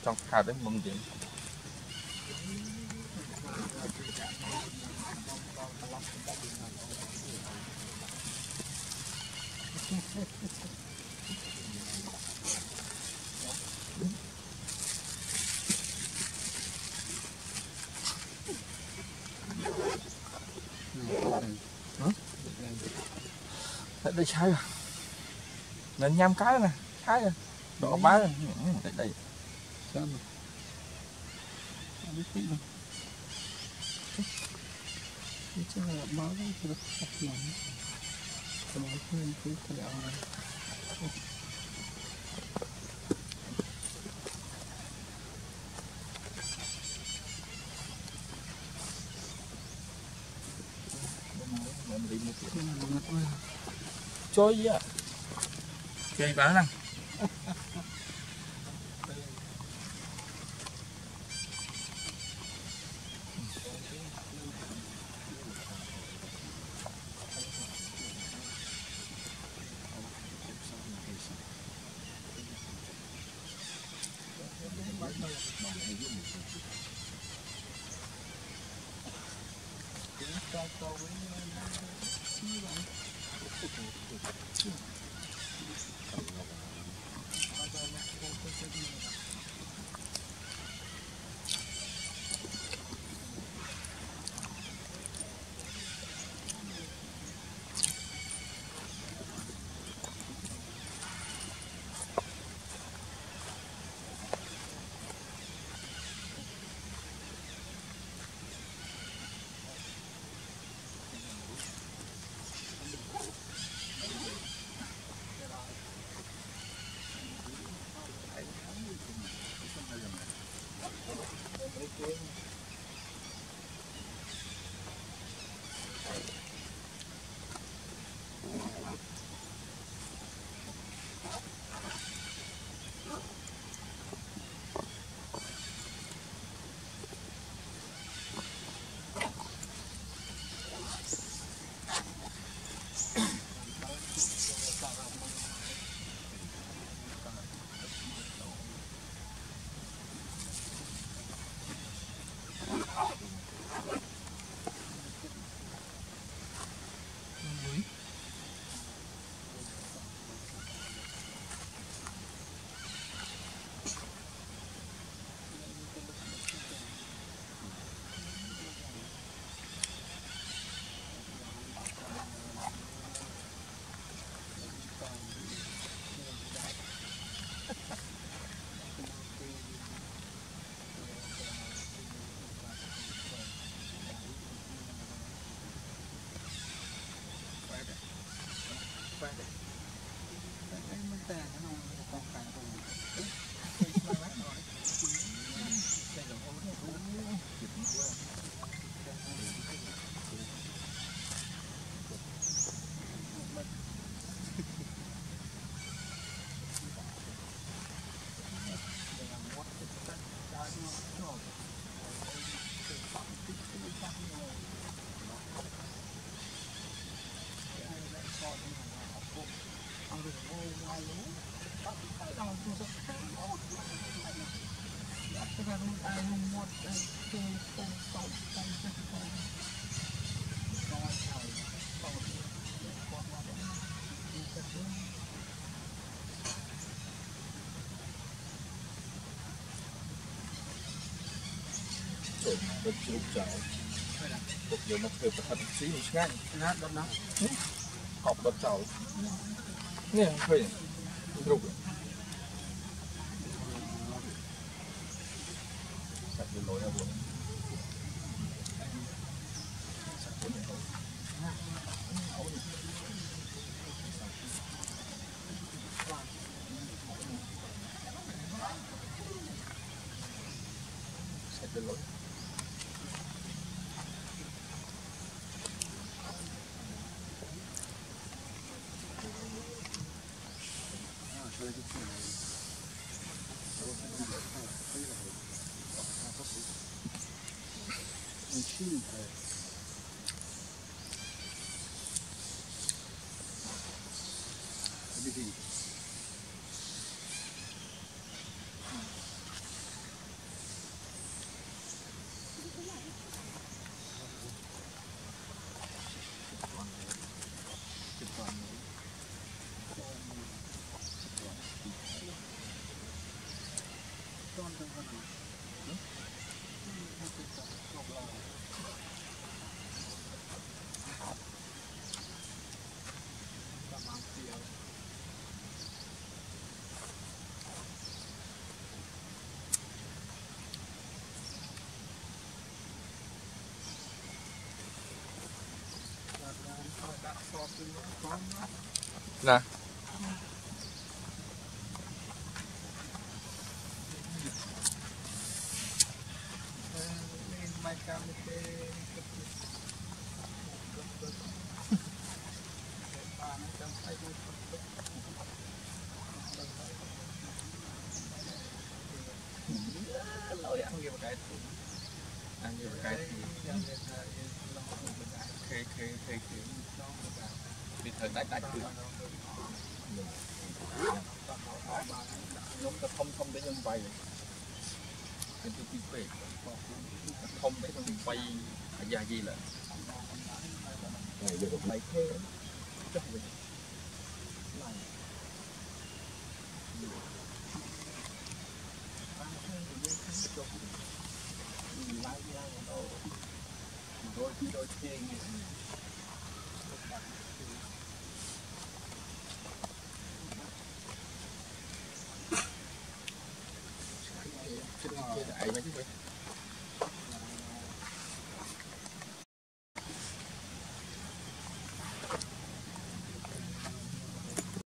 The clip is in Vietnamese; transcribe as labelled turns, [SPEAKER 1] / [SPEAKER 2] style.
[SPEAKER 1] trong hạt đấy mông tiền đây sai rồi nên nhâm cái nè cái rồi đỏ bá đây đây sao mà biết gì đâu cái chứ là báo đó thì nó sạch lắm rồi mình cứ cái đó này chơi gì à chơi bán năng được chụp chảo một giờ một thời thật xí một ngay nát đó nát họp đợt chảo nè thôi rụng sạch được lối ra buồn sạch được lối nè bị thời đại đại được nhóm ta thông để nhân vay cái tôi về thông để nhân vay là gì là này được này thế chắc rồi đôi khi